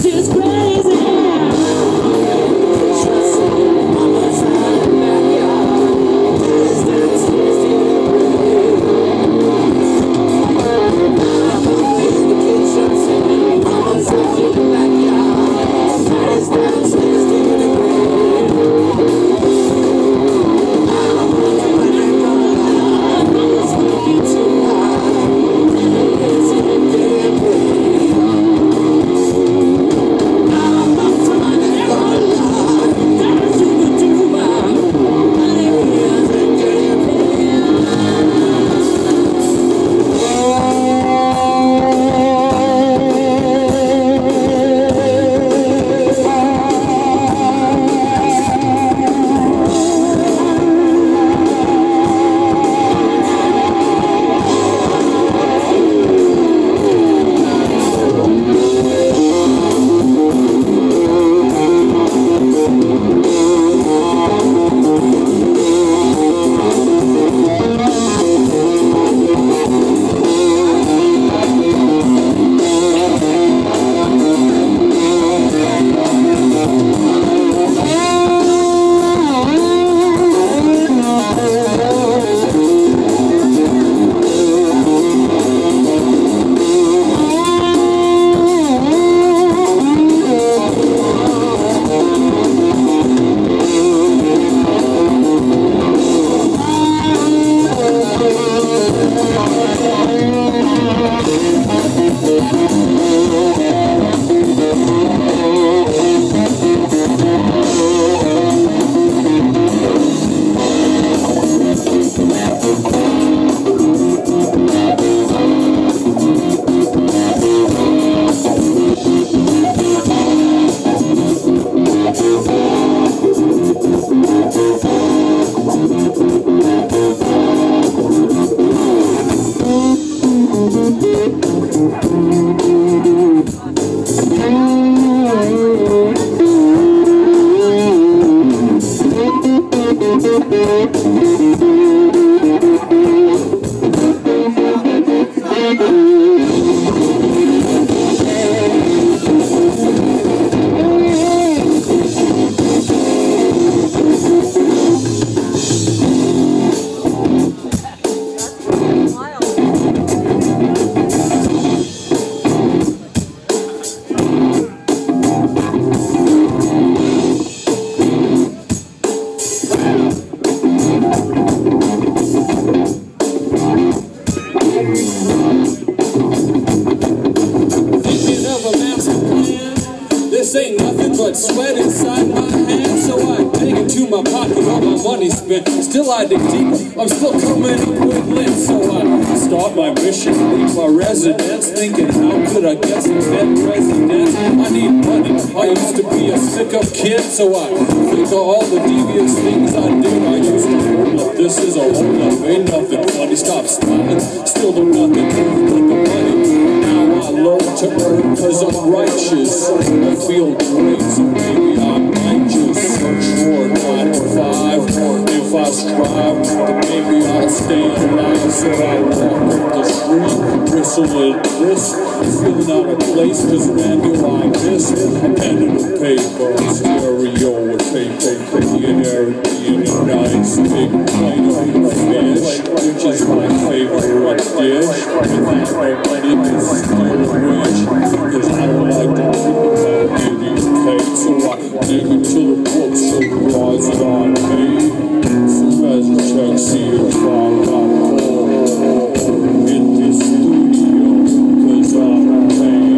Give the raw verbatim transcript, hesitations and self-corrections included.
Sweat inside my hands, so I dig into my pocket, all my money spent. Still I dig deep, I'm still coming up with lint. So I start my mission, leave my residence, thinking how could I get some net residence? I need money, I used to be a stick-up kid, so I think of all the devious things I did. I used to hold up, this is a hold up, ain't nothing funny. Stop smiling, still do nothing but the money. Now I learn to earn cause I'm righteous. I feel great, so maybe I might just search for a nine to five. If I strive, then maybe I'll stay alive. So I walk up the street, whistling this, feeling out of place, cause when do I miss a pen and a paper, a stereo, a tape, tape, and everything, a nice big plate of fish, which is my favorite dish. Without no money, it's still rich, cause I don't like to drink without getting paid. So I dig into the books and draws it on me. So as a check, see if I got more in this studio, cause I'm paying.